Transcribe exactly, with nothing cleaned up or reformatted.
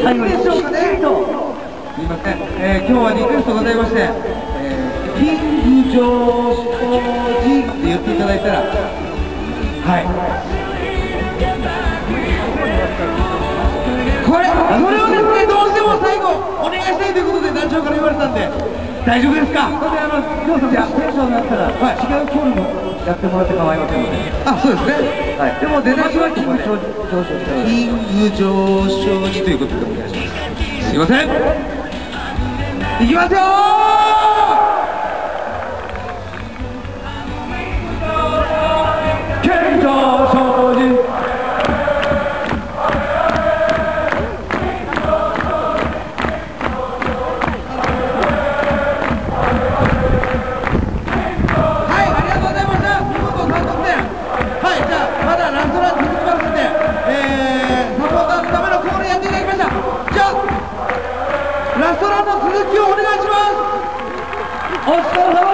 いいでしょうかね。すみません、えー、今日はリクエストございまして、えー、キングジョージって言っていただいたら、はい、これ、それをですね、どうしても最後お願いしたいということで団長から言われたんで、大丈夫ですか？それであの、りょうさんじゃあテンションになったら、はい、違うコールもやってもらって構いませんので。あ、そうですね。はい。でも出だしはキング上昇してキング上昇にということでお願いします。すいません。いきますよー。キング上昇に。ラストランの続きをお願いします。お疲れ様。